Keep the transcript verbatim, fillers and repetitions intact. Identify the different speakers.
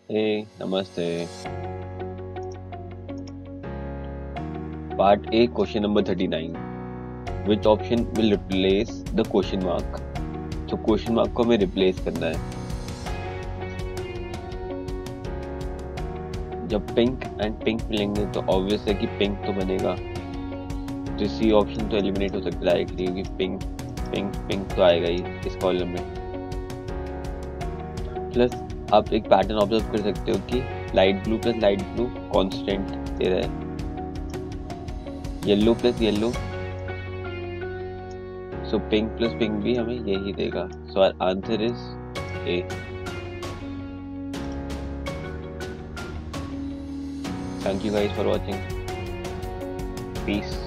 Speaker 1: Hey, Namaste. Part A, question number thirty-nine. Which option will replace the question mark? So question mark को हमें replace करना है. जब pink and pink मिलेंगे तो obvious है कि pink तो बनेगा. तो C option तो eliminate हो सकता है डायरेक्टली क्योंकि pink, pink, pink तो आएगा ही इस कॉलम में. प्लस आप एक पैटर्न ऑब्जर्व कर सकते हो कि light blue plus light blue constant दे रहा है, yellow plus yellow, so pink plus pink भी हमें यही देगा. So our answer is A. Thank you guys for watching. Piece.